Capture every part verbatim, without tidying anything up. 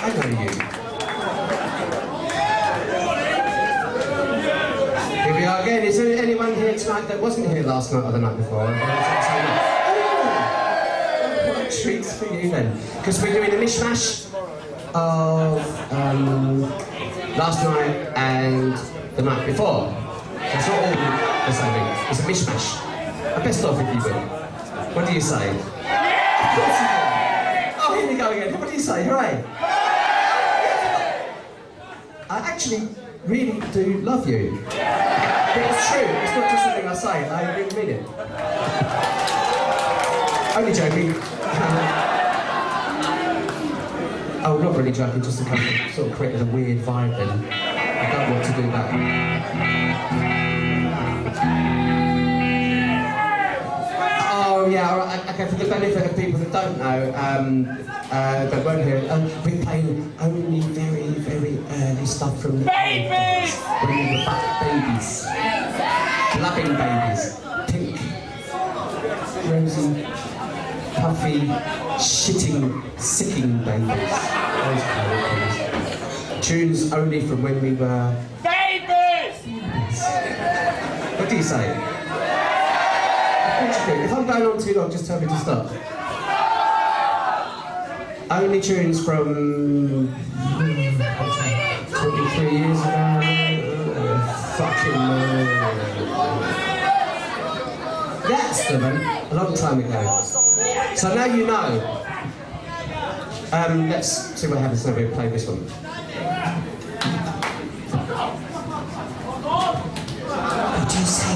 I know you. Here we are again. Is there anyone here tonight that wasn't here last night or the night before? Oh, what a treat for you then. Because we're doing a mishmash of um, last night and the night before. So it's not all the same thing. It's a mishmash. A best of, if you will. What do you say? Of course you do. Oh, here we go again. What do you say? Hooray! I actually really do love you. But it's true. It's not just something I say. I really mean it. Only joking. Oh, not really joking. Just to kind of sort of create a weird vibe then. I don't want to do that. Oh yeah, all right. Okay, for the benefit of people that don't know, um, uh, that won't hear it, um, we're playing only very, very early stuff from the babies! What do you mean, the babies? Loving babies. Pink, rosy, puffy, shitting, sicking babies. Those kind of things. Tunes only from when we were... babies! What do you say? If I'm going on too long, just tell me to stop. Only tunes from twenty-three years ago. Uh, fucking uh, that's the one. A long time ago. So now you know. Um, let's see what happens now we play this one. What do you say?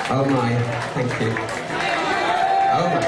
Oh my, thank you. Oh my.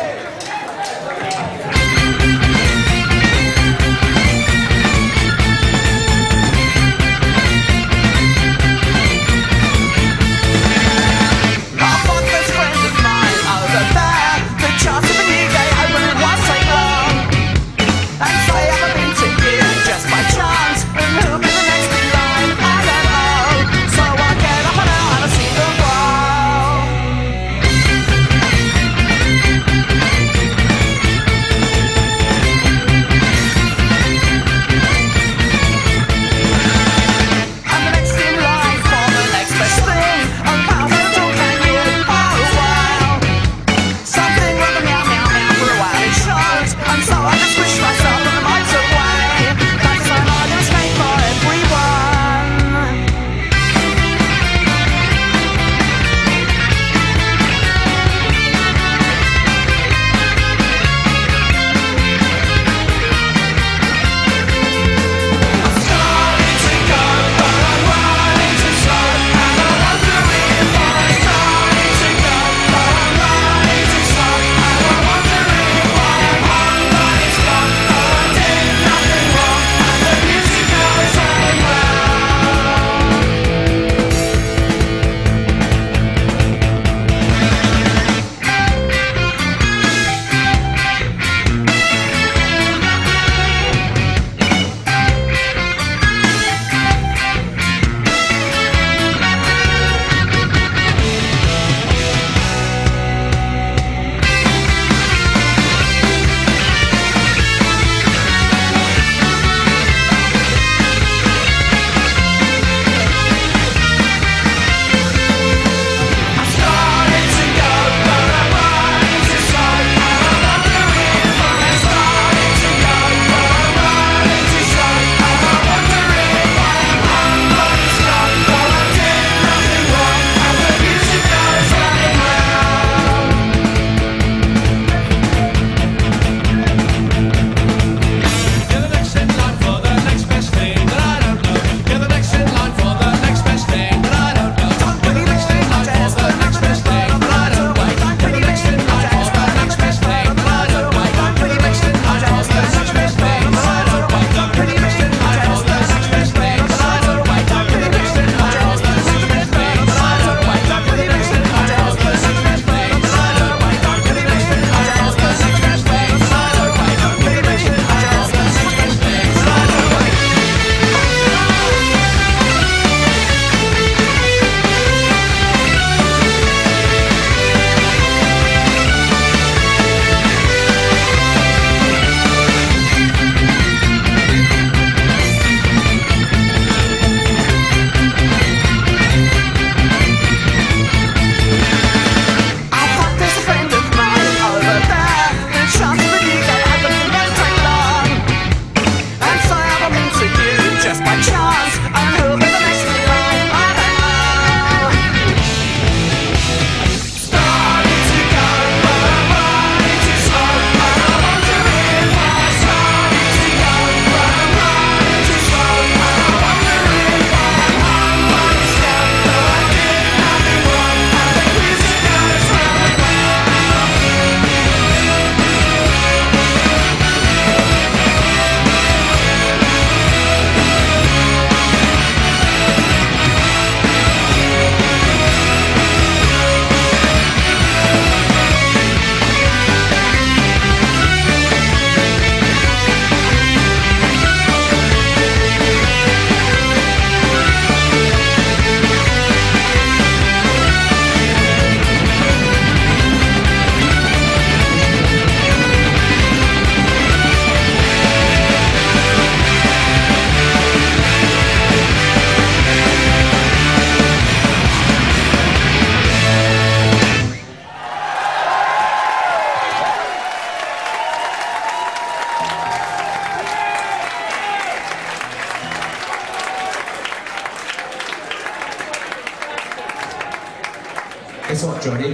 Guess what, Johnny?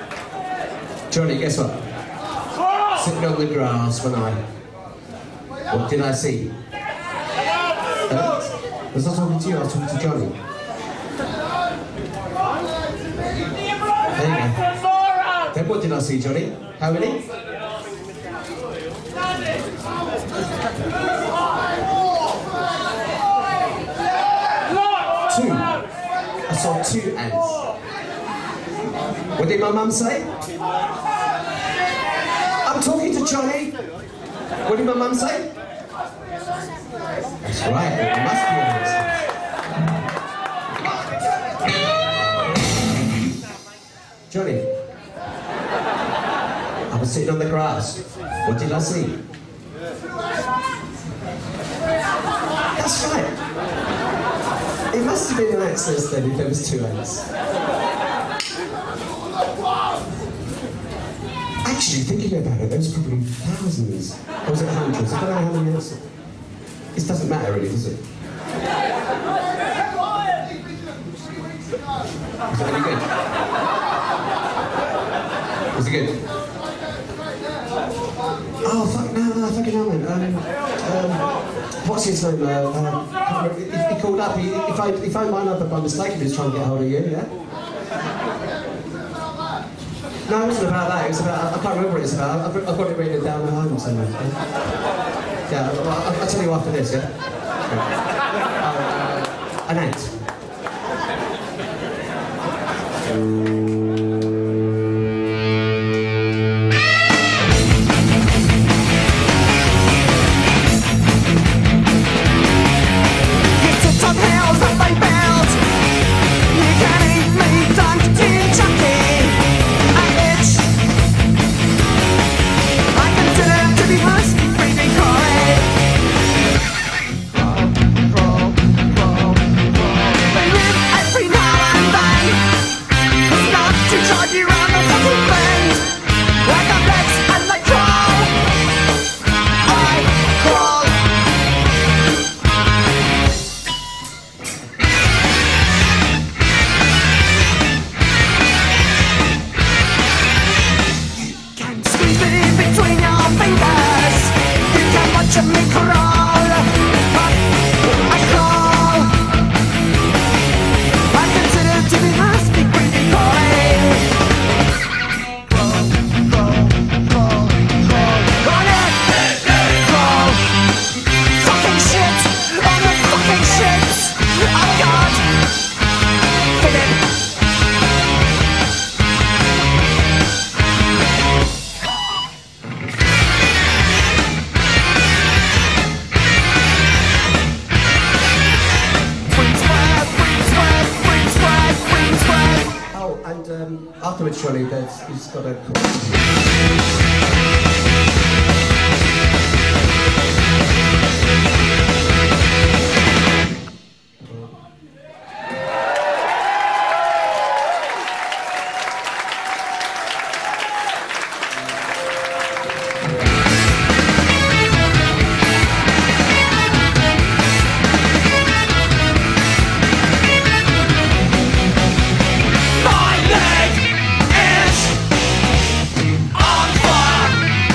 Johnny, guess what? Sitting on the grass when I... What did I see? Uh, I was not talking to you, I was talking to Johnny. There you go. what did I see, Johnny? How many? Two. I saw two ants. What did my mum say? I'm talking to Johnny. What did my mum say? That's right, it must be honest. Johnny, I was sitting on the grass. What did I see? That's right. It must have been an accident then if there was two ants. Actually, thinking about it, there was probably thousands. Or was it hundreds? I don't know how many ants. This doesn't matter really, does it? Was it any good? Was it good? Oh, fuck, no, no, fucking hell, man. Um, um, what's his name? Uh, uh, he, he called up, he, he, phoned, he phoned my number by mistake, he was trying to get hold of you, yeah? No, it wasn't about that, it was about, I can't remember what it's about, I've, I've got it written down at home somewhere. Yeah, yeah well, I'll, I'll tell you after this, yeah? Uh, an ant. Afterwards, surely, there's, he's got a... My leg is on fire.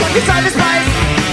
stuck inside this place.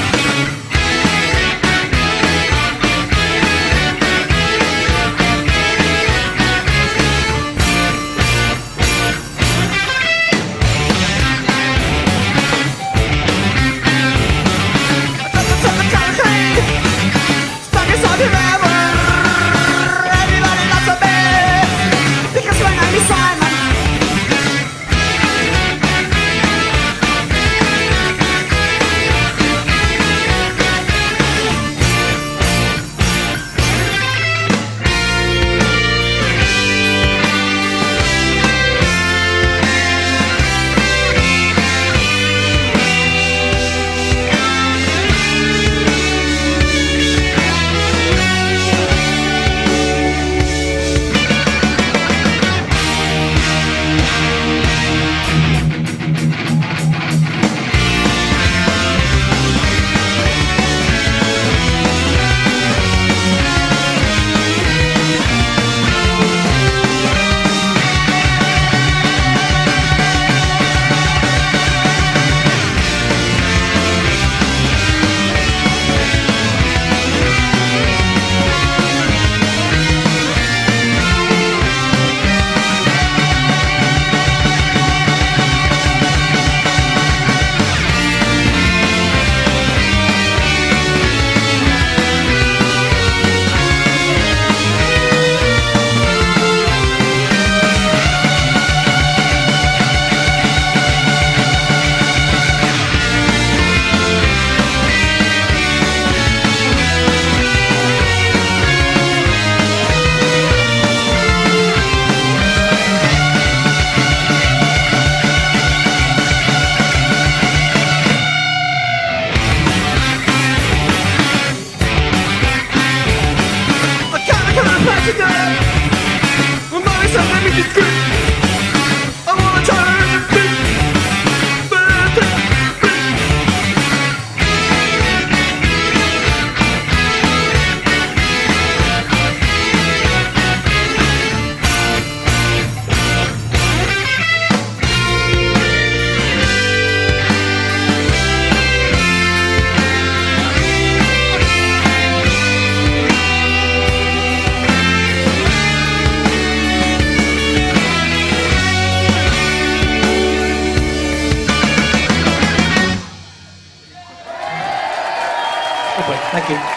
Thank you.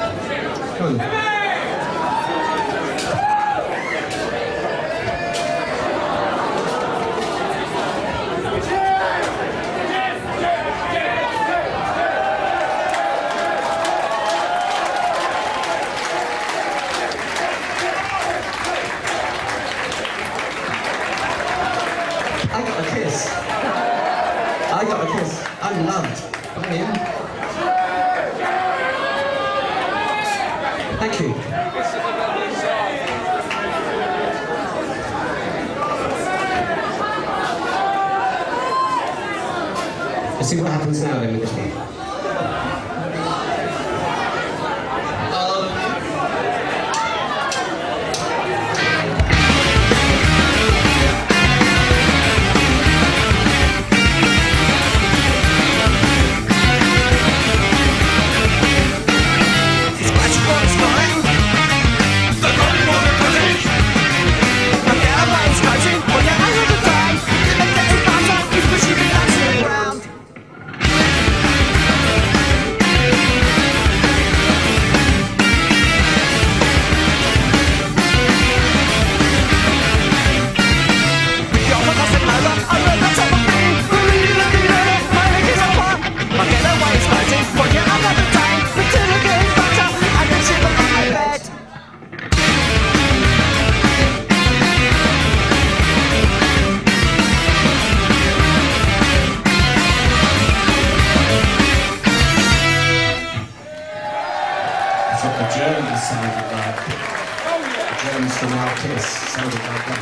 Come on. I got a kiss. I got a kiss. I'm loved. Come on in. Thank you. Let's see what happens now then with this one. That's what the Germans sounded like. The Germans from our Kiss sounded like that.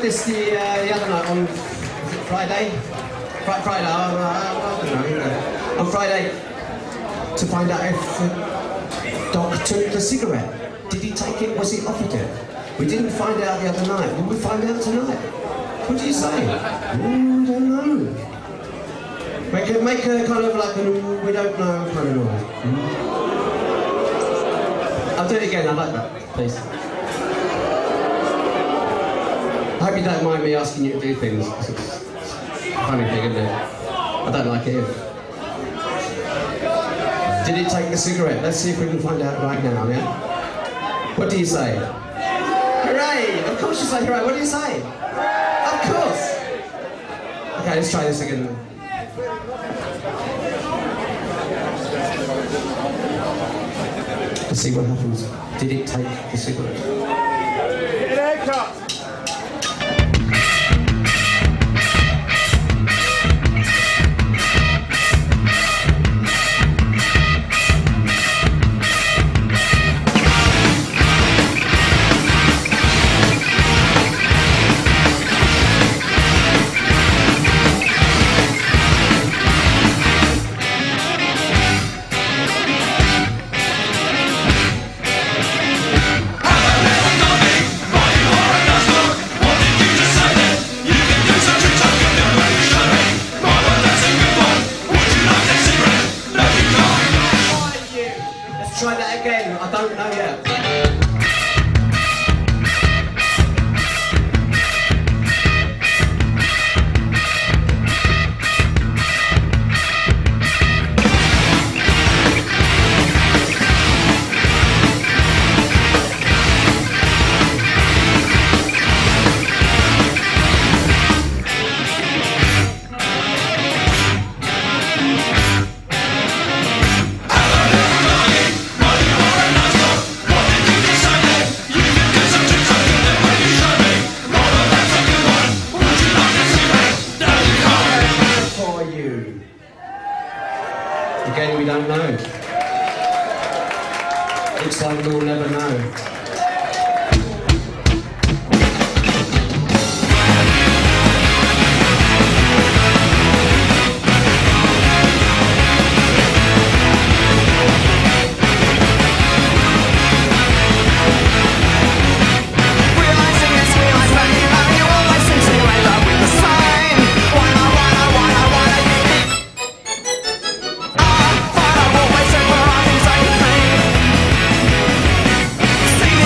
this the, uh, the other night on was it Friday. Fri Friday. Uh, I don't know. On Friday, to find out if the doc took the cigarette. Did he take it? Was he offered it? We didn't find out the other night. Will we find out tonight? What do you say? Ooh, I don't know. Make a, make a kind of like a we don't know kind of noise. Mm. I'll do it again, I like that, please. I hope you don't mind me asking you to do things. It's a funny thing, isn't it? I don't like it. Did he take the cigarette? Let's see if we can find out right now, yeah? What do you say? Hooray! Of course you say hooray. What do you say? Of course! Okay, let's try this again. Let's see what happens. Did it take the cigarette? Get an haircut! Try that again, I don't know yet. Again, we don't know. Looks like we'll never know. See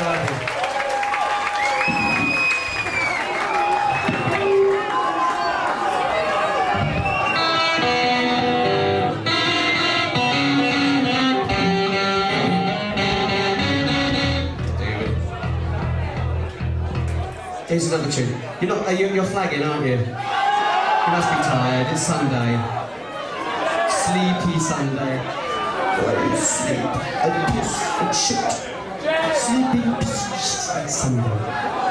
Here's another tune. You're not. You're, you're flagging, aren't you? You must be tired. It's Sunday. Sleepy Sunday. Oh, sleep and piss and shit. Sleepy piss and shit. It's Sunday.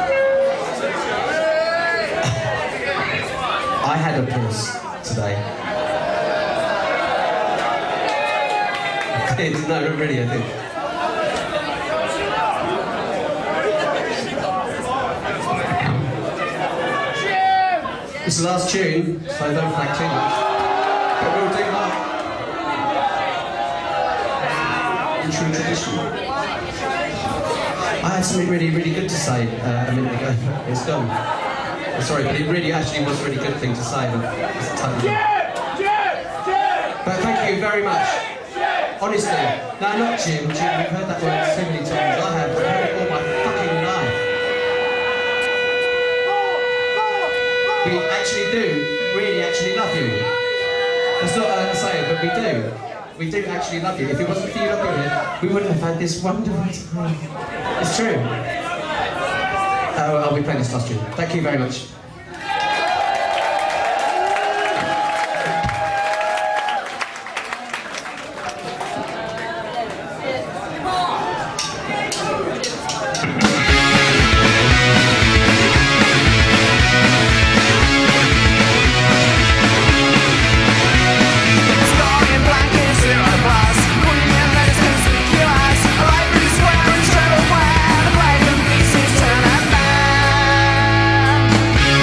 I had a piss today. No, not really. I think. It's the last tune, so don't flag too much. But we'll do that. In true tradition. I had something really, really good to say uh, a minute ago. It's gone. I'm sorry, but it really actually was a really good thing to say. But, it's totally... but thank you very much. Honestly. No, not Jim. Jim, we've heard that word so many times. I have. I've heard it all my fucking life. We actually do, really actually love you. That's not a saying, but we do. We do actually love you. If it wasn't for you looking here, we wouldn't have had this wonderful time. It's true. Oh, I'll be playing this last tune. Thank you very much. Turn up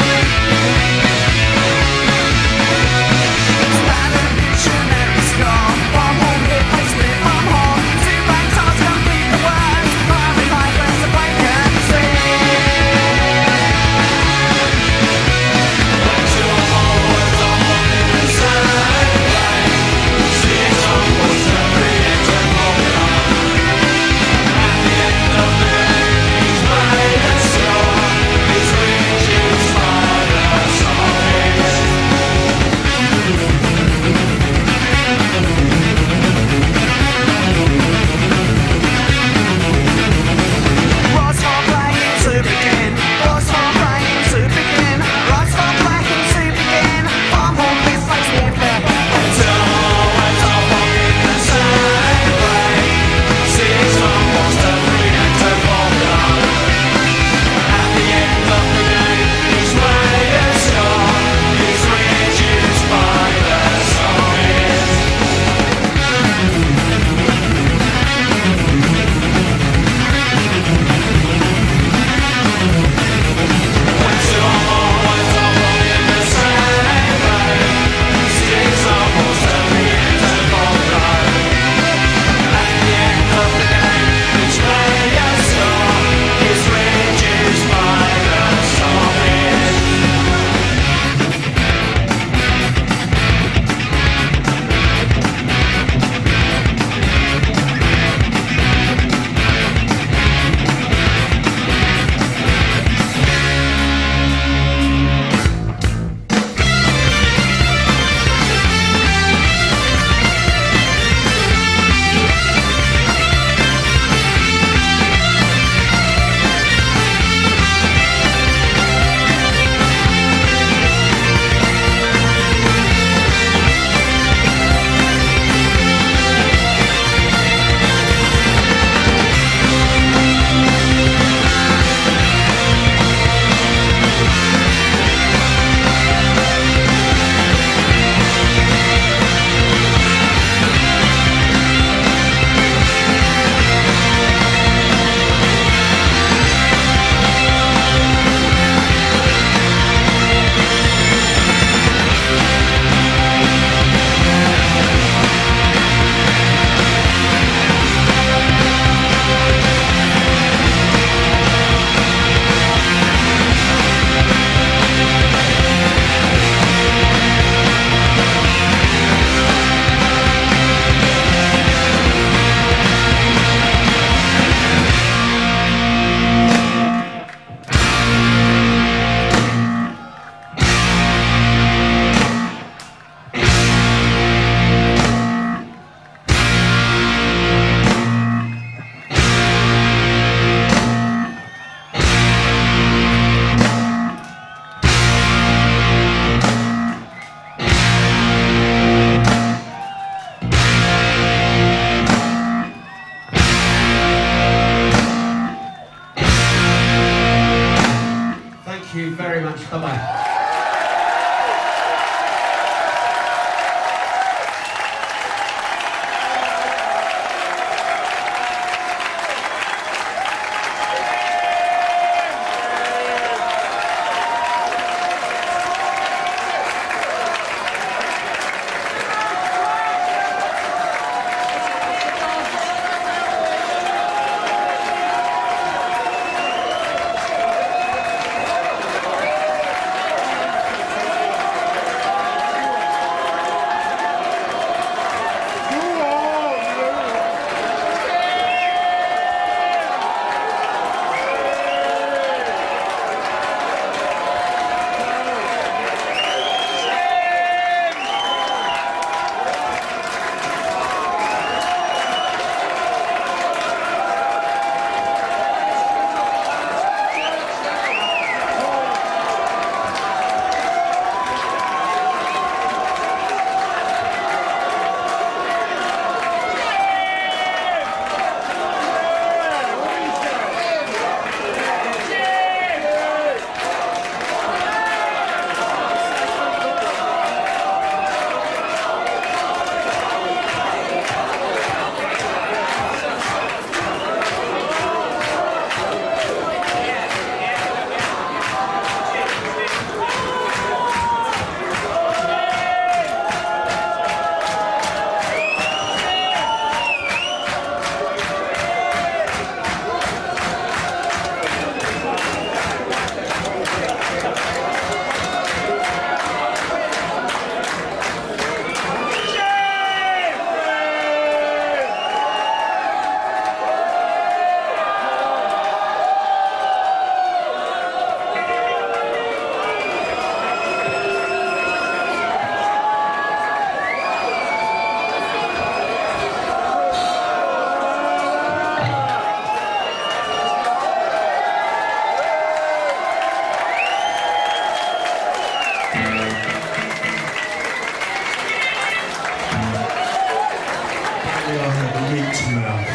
got meat mouth.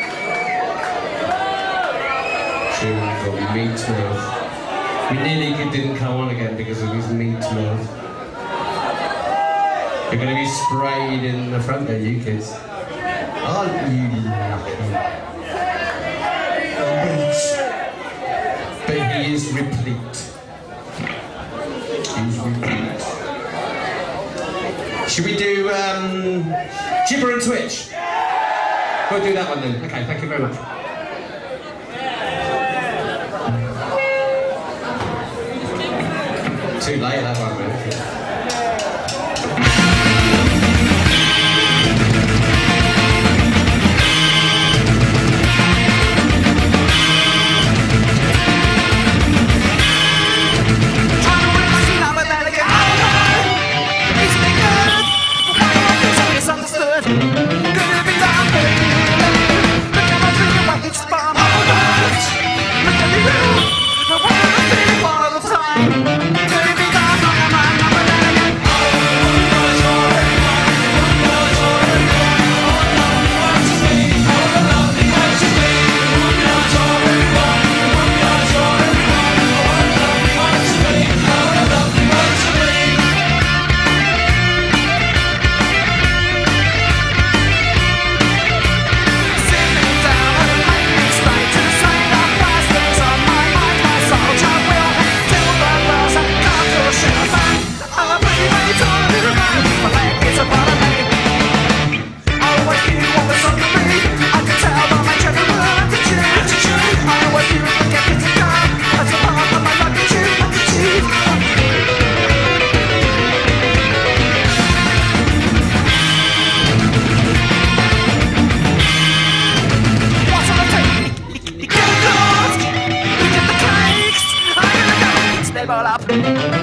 Jim's got meat mouth. We nearly didn't come on again because of his meat mouth. You're going to be sprayed in the front there, you kids. Aren't you lucky? But he is replete. He's replete. Should we do um, Gibber and Twitch? We'll do that one then. Okay, thank you very much. Too late, that one, man. Up.